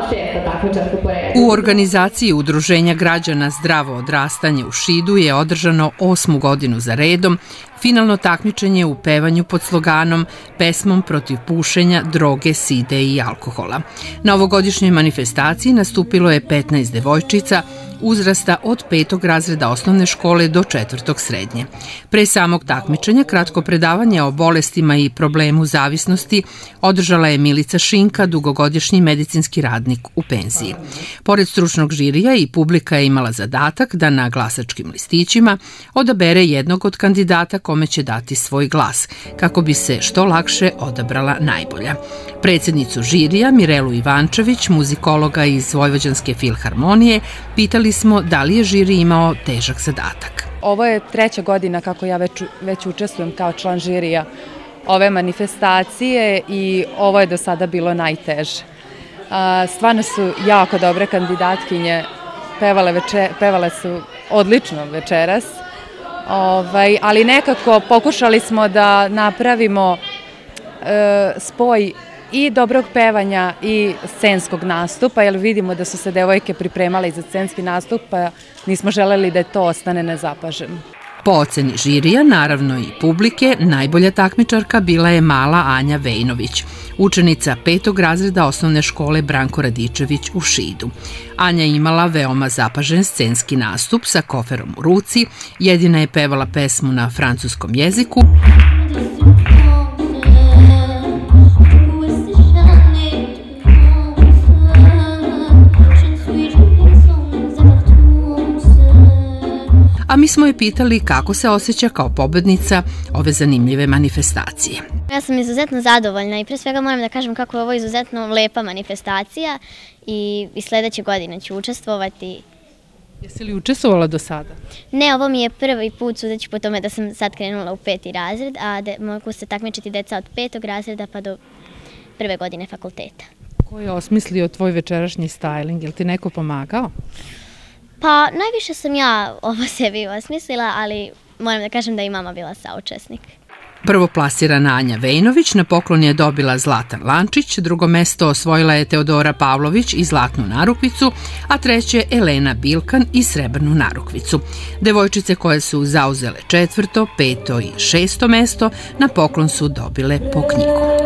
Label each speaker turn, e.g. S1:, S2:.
S1: U organizaciji Udruženja građana Zdravo odrastanje u Šidu je održano 8. godinu za redom finalno takmičenje u pevanju pod sloganom Pesmom protiv pušenja, droge, side i alkohola. Na ovogodišnjoj manifestaciji nastupilo je 15 devojčica uzrasta od 5. razreda osnovne škole do 4. srednje. Pre samog takmičenja kratko predavanje o bolestima i problemu zavisnosti održala je Milica Šinka, dugogodišnji medicinski radnik u penziji. Pored stručnog žirija i publika je imala zadatak da na glasačkim listićima odabere jednog od kandidata kome će dati svoj glas, kako bi se što lakše odabrala najbolja. Predsjednicu žirija Mirelu Ivančević, muzikologa iz Vojvođanske filharmonije, pitali smo da li je žiri imao težak zadatak.
S2: Ovo je 3. godina kako ja već učestvujem kao član žirija ove manifestacije i ovo je do sada bilo najteže. Stvarno su jako dobre kandidatkinje, pevale su odlično večeras, ali nekako pokušali smo da napravimo spoj i dobrog pevanja i scenskog nastupa, jer vidimo da su se devojke pripremale i za scenski nastup, pa nismo želeli da to ostane nezapaženo.
S1: Po oceni žirija, naravno i publike, najbolja takmičarka bila je mala Anja Vejnović, učenica 5. razreda osnovne škole Branko Radičević u Šidu. Anja je imala veoma zapažen scenski nastup sa koferom u ruci, jedina je pevala pesmu na francuskom jeziku, a mi smo je pitali kako se osjeća kao pobednica ove zanimljive manifestacije.
S3: Ja sam izuzetno zadovoljna i pre svega moram da kažem kako je ovo izuzetno lepa manifestacija i sledeće godine ću učestvovati.
S2: Jesi li učestvovala do sada?
S3: Ne, ovo mi je prvi put, sudeći po tome da sam sad krenula u 5. razred, a mogu se takmičiti deca od 5. razreda pa do 1. godine fakulteta.
S2: Ko je osmislio tvoj večerašnji styling? Je li ti neko pomagao?
S3: Pa najviše sam ja ovo sebi osmislila, ali moram da kažem da i mama bila saučesnik.
S1: Prvoplasirana Anja Vejnović na poklon je dobila zlatan lančić, drugo mesto osvojila je Teodora Pavlović i zlatnu narukvicu, a treće Elena Bilkan i srebrnu narukvicu. Devojčice koje su zauzele 4., 5. i 6. mesto na poklon su dobile po knjigu.